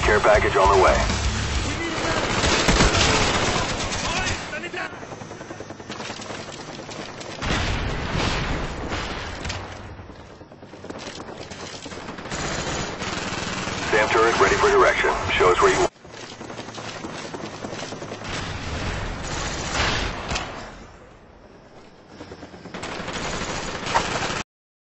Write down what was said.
Care package on the way. SAM turret ready for direction. Show us where you